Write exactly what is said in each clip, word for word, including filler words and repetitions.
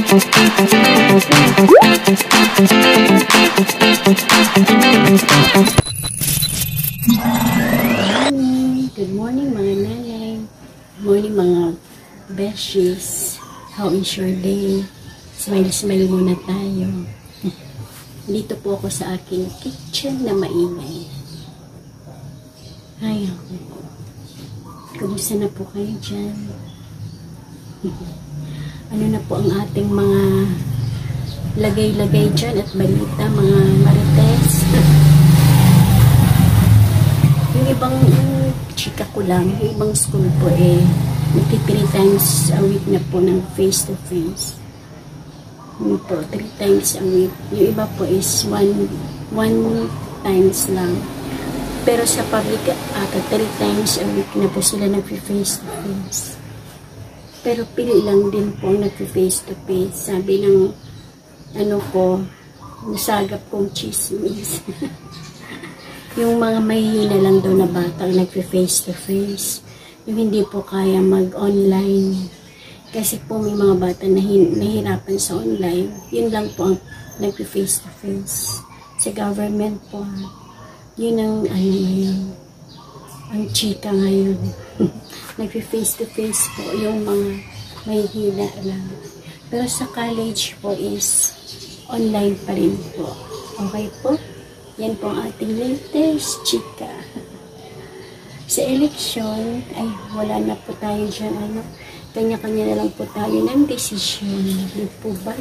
Good morning mga nanay. Good morning mga beshies. How is your day? Smile smile muna tayo. Dito po ako sa aking kitchen na maingay. Ay, kumusta na po kayo dyan? Ano na po ang ating mga lagay-lagay dyan at balita, mga marites? Yung ibang um, chika ko lang, yung ibang school po eh, magti three times a week na po ng face-to-face. Yung po, three times a week. Yung iba po is one, one times lang. Pero sa public, ata three times a week na po sila nag-face-to-face. Pero pili lang din po ang nag-face-to-face. Sabi ng, ano ko, nasagap kong chismis. Yung mga mahihina lang daw na bata ang nag-face-to-face. Yung hindi po kaya mag-online. Kasi po may mga bata na nahihirapan sa online. Yun lang po ang nag-face-to-face. Sa government po, yun ang ano ngayon, ang chika ngayon. Nag-face-to-face po yung mga may hila lang. Pero sa college po is online pa rin po. Okay po? Yan po ang ating latest chika. Sa election, ay wala na po tayo dyan. Ano, kanya-kanya na lang po tayo ng desisyon. Hindi po ba?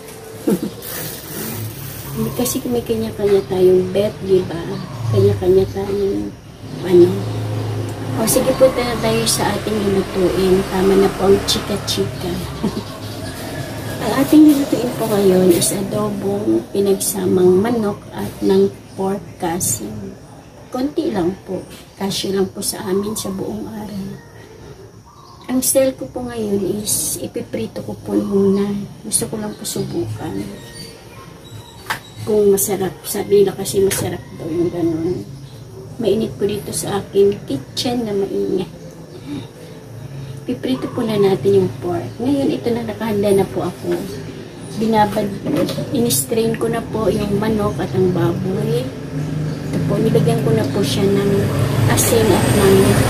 Kasi may kanya-kanya tayong bet, di ba? Kanya-kanya tayong ano. O sige po na tayo sa ating lulutuin. Tama na po ang chika-chika. Ang ating lulutuin po ngayon is adobong pinagsamang manok at ng pork casing. Konti lang po. Kasya lang po sa amin sa buong araw. Ang style ko po ngayon is ipiprito ko po muna. Gusto ko lang po subukan. Kung masarap. Sabi nila kasi masarap daw yung ganun. Mainit po dito sa aking kitchen na maingay. Piprito po na natin yung pork. Ngayon, ito na nakahanda na po ako. Binabad, in-strain ko na po yung manok at ang baboy. Ito po, nilagyan ko na po siya ng asin at ng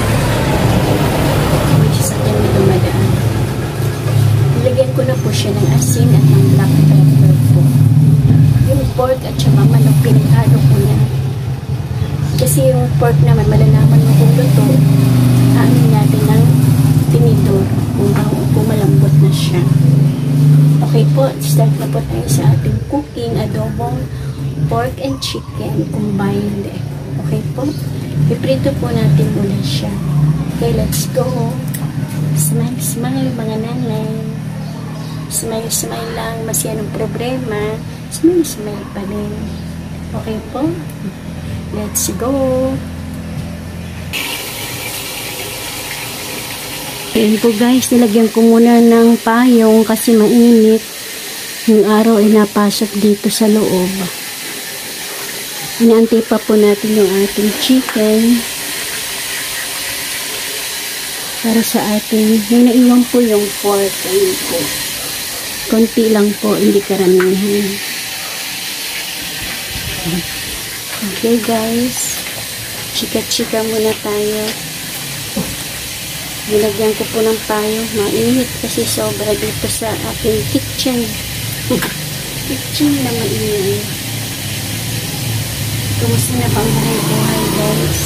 may sasakyan na dumadaan. Nilagyan ko na po siya ng asin at ng black pepper po. Yung pork at saka manok, pinaghalo ko na. Kasi yung pork naman, malalaman mo kung luto, haamin natin ng tinidor kung, kung malambot na siya. Okay po, start na po tayo sa ating cooking adobong pork and chicken combined. Okay po? Iprito po natin muna siya. Okay, let's go. Smile, smile mga nanay. Smile, smile lang. Masyanong problema. Smile, smile pa rin. Okay po? Let's go! Ayan po guys, nilagyan ko muna ng payong kasi mainit. Yung araw ay napasok dito sa loob. Inaantay pa po natin yung ating chicken. Para sa ating, may naiwan po yung pork. Ayun po. Konti lang po, hindi karamihan. Okay guys, chika-chika muna tayo. Nilagyan ko po ng payo. Mainit kasi sobra dito sa aking kitchen. Kitchen na mainit. Kumusta na bang buhay-buhay guys?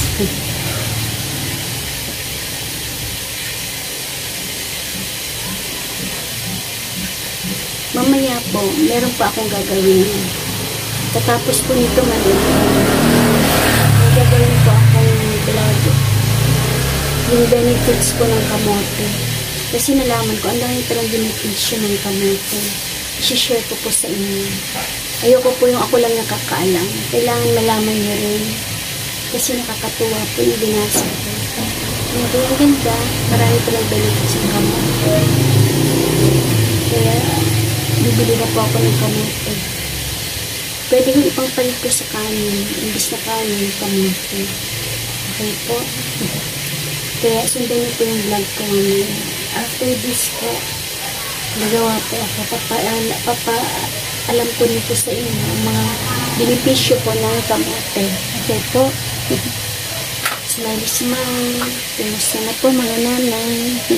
Mamaya po, meron pa akong gagawin. Katapos po nito mali. Gagawin po akong vlog. Yung benefits po ng kamote. Kasi nalaman ko, ang dami palang benefits ng kamote. I-share ko po sa inyo. Ayoko po yung ako lang nakakaalam. Kailangan malaman nyo rin. Kasi nakakatuwa po yung binasa ko. Hindi, ang ganda. Marami palang benefits ng kamote. Kaya, bibili na po ako ng kamote. Pwede kong ipangpalit ko sa kanin. Imbis na kanin, kamote. Okay po. Kaya sundan niyo po yung vlog ko ngayon. After this po, nagawa po ako. Papa, papa, alam ko nito sa inyo, ang mga benepisyo po ng kamote. Okay po. Smile, smile. Kumusta na po mga nanay.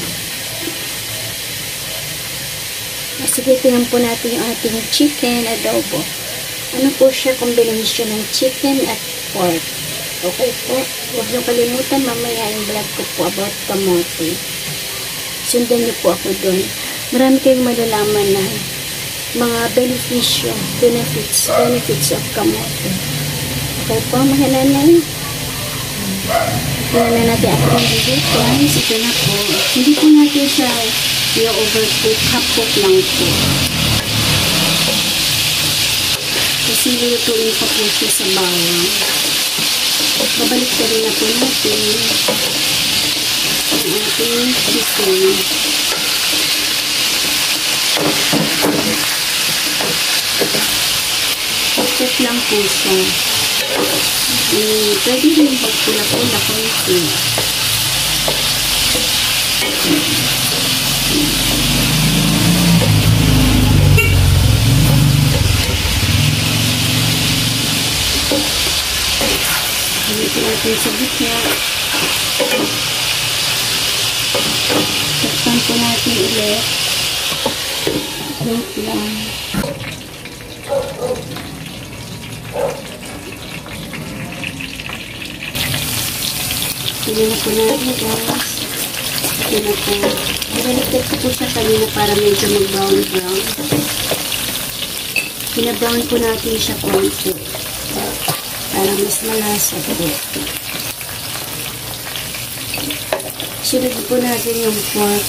Sige, tingnan po natin yung ating chicken adobo. Ano po siya? Combination ng chicken at pork. Okay po. Huwag niyo kalimutan mamaya yung vlog ko po about kamote. Sundan niyo po ako doon. Marami kayong malalaman na mga beneficyo, benefits, benefits of kamote. Okay po, mga nanay. Tingnan na natin ako ng video. Guys, ito na po. Hindi po natin siya i-overcook. Half-cook lang po. Kasi lutuin pa po siya sa bawang. Babalik ka rin na po natin ang ating chicken. Half-cook lang po siya. Eh, pwede rin pagpula-pula konti. Dito natin sa gitna. Takpan po natin ulit. Wait lang. Tignan na po natin, guys. Ito na po. Nabaliktad ko po siya kanina para medyo mag-brown-brown. Pina-brown po natin siya konti. Para mas malasa po. Sunod po natin yung pork.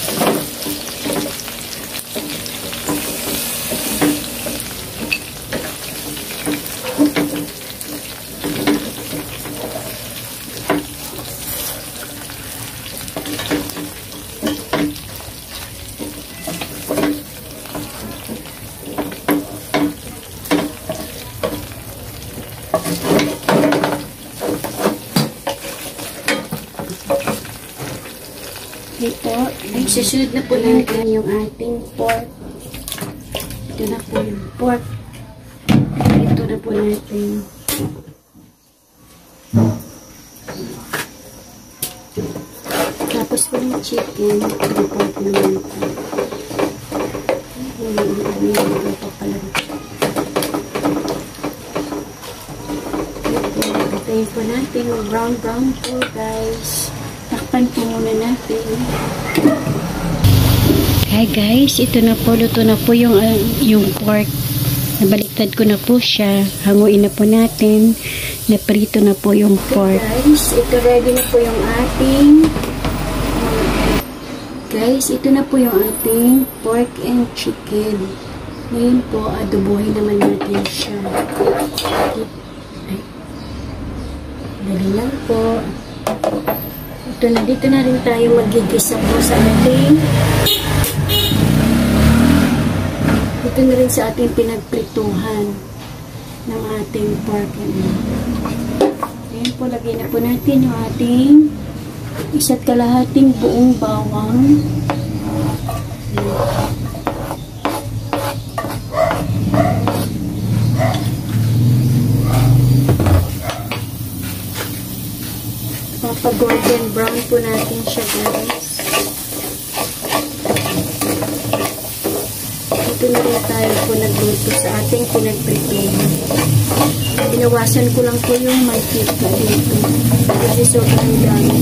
Ito, susunod na po natin yung ating pork. Ito na po yung pork. Ito na po natin. Tapos po yung chicken. Yung pork naman po. Ito pala. Ito po natin. Brown brown po, guys. Takpan po muna natin. Hi guys, ito na po, luto na po yung, uh, yung pork. Nabaliktad ko na po siya. Hanguin na po natin. Naprito na po yung pork. Okay guys, ito ready na po yung ating guys, ito na po yung ating pork and chicken. Ngayon po, adobohin naman natin siya. Ay. Dali lang po. Ito na, dito na rin tayo magigisa po sa ating dito na rin sa ating pinagprituhan ng ating pork. Ayan po, lagay na po natin yung ating isa't kalahating buong bawang. Papa-golden brown po natin siya, guys. Ito na rin tayo po nagluto sa ating pinagprituhan. Binawasan ko lang po yung mantika dito. Kasi sobrang dami.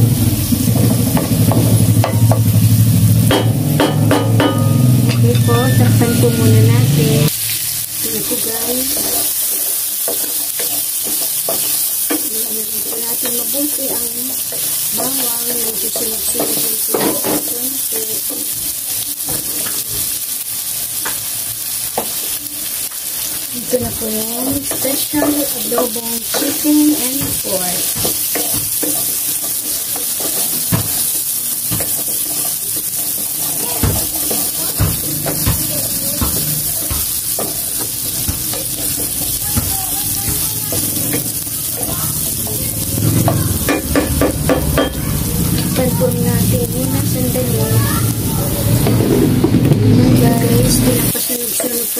Okay po, takpan po muna natin. Ito po, guys. Natin mabuti ang bawang na susunod-sunod dito sa konti. Ito na po yung special adobong chicken and pork. Pagpun natin muna sandali.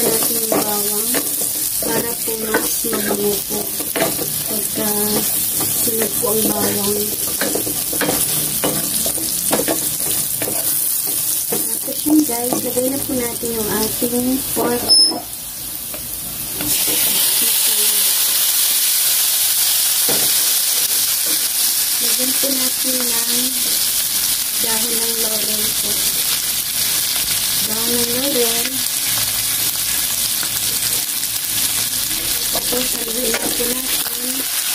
natin yung bawang para po mas mabango po pagka sunod po ang bawang. Tapos yun guys, lagay na po natin yung ating pork. Lagyan po natin ng dahon ng laurel po. Dahon ng laurel. Tapos, haluin na po natin.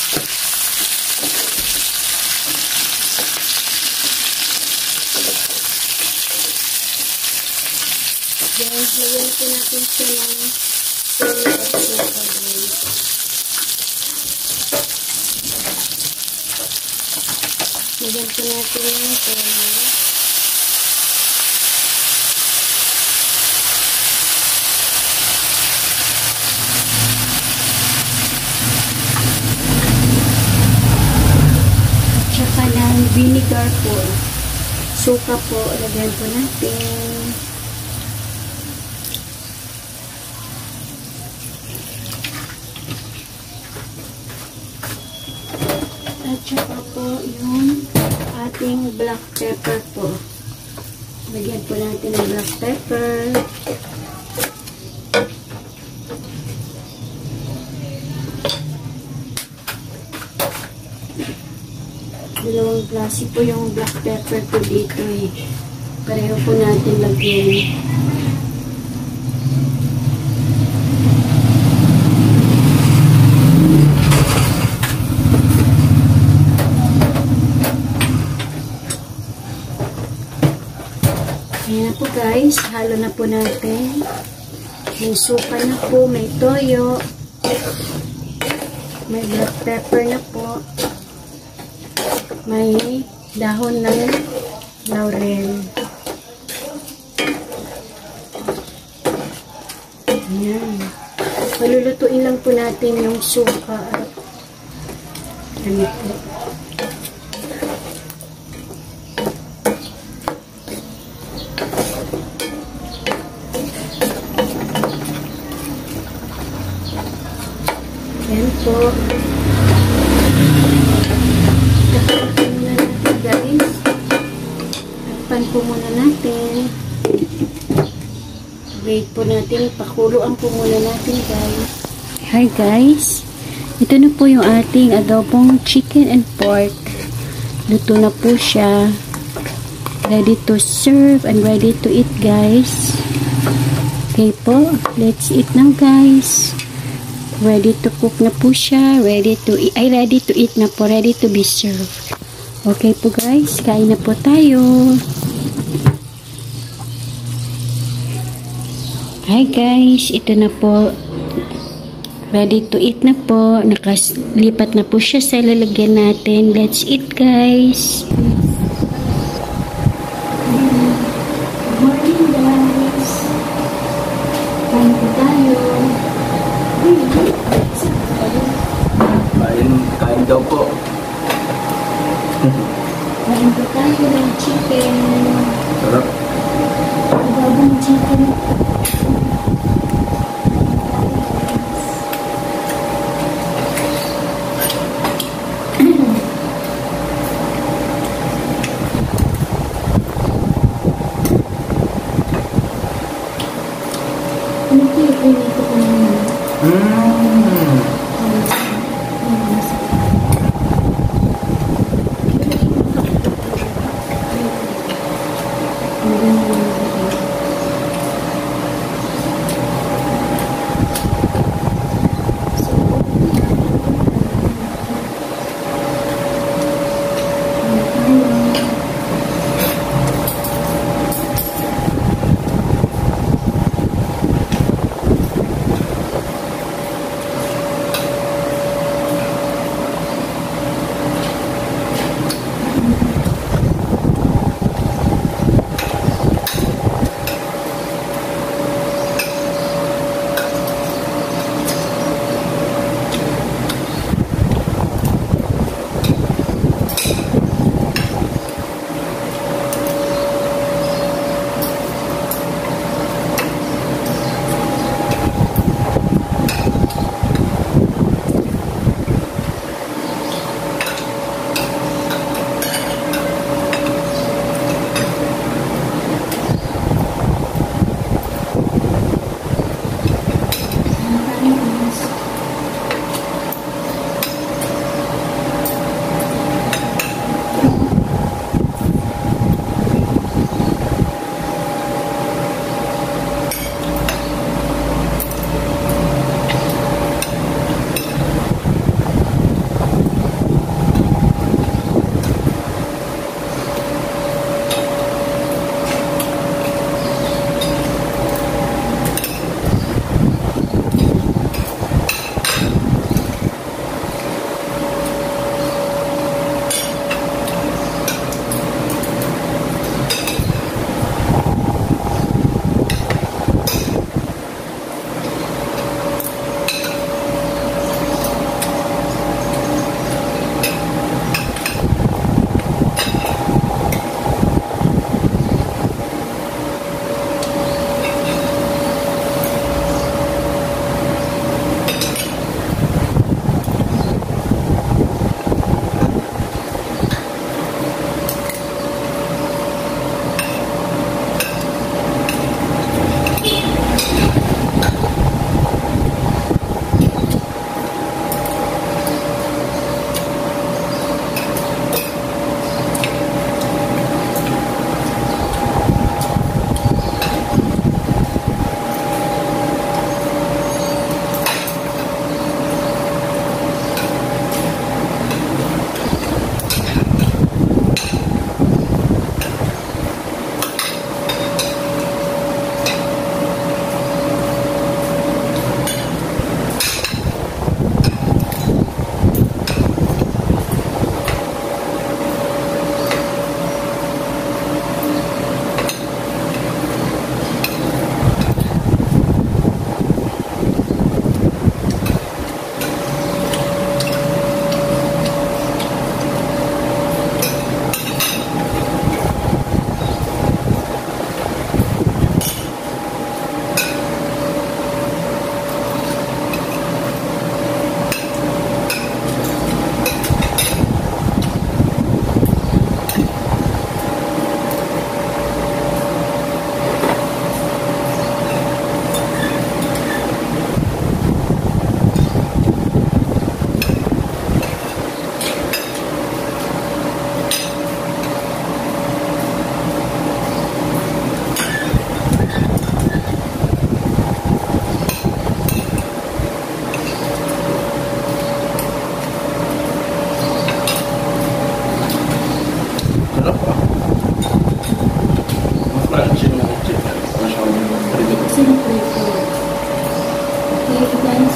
Then, lagyan po natin siya ng salt at sugar. Lagyan po natin yung toyo. Tsaka ng vinegar po. Suka po, lagyan po natin. At tsaka po yung ating black pepper po. Lagyan po natin ng black pepper. Dalawang klase po yung black pepper po dito eh. Pareho po natin lagyan. Ayan na po guys, halo na po natin. May suka na po, may toyo, may black pepper na po, may dahon ng laurel. Ayan. Palulutuin lang po natin yung suka at ano po. Ayan po. Takpan muna natin guys. Takpan po muna natin. Wait po natin. Pakuluan po muna natin guys. Hi guys. Ito na po yung ating adobong chicken and pork. Luto na po siya. Ready to serve and ready to eat guys. Okay po. Let's eat now guys. Ready to cook na po siya. Ready to eat. Ay, ready to eat na po. Ready to be served. Okay po guys. Kain na po tayo. Hi guys. Ito na po. Ready to eat na po. Nakalipat na po siya sa lalagyan natin. Let's eat guys. Good morning guys. Kain po tayo. Kain, kain daw po. Kain po tayo ng chicken. Sarap. Adobong chicken. Ano po yung pinito ko naman? Mmm.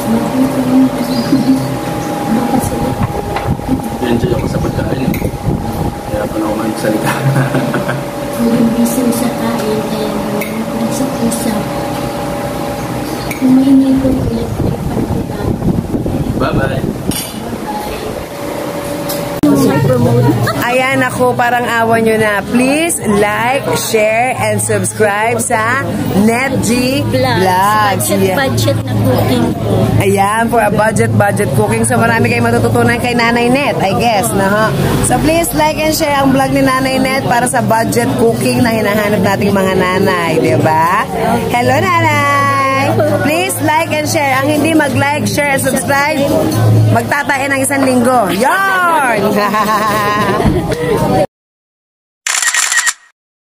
Enjoy ako sa pagkain. Kaya pa na ako magsalita. Ang bising sa kain, kaya nagsap-usap. Humingi ko ulit ay pagkutan. Bye-bye. Ayan ako, parang awa nyo na. Please like, share, and subscribe sa Nette Vlogs. Budget, Yeah. budget na cooking po. Ayan, for a budget, budget cooking. So marami kayong matututunan kay Nanay Nette, I guess. Na, ha? So please like and share ang vlog ni Nanay Nette para sa budget cooking na hinahanap nating mga nanay. Diba? Hello, Nanay! Please like and share. Ang hindi mag-like, share, and subscribe, magtatae ng isang linggo. Yarn!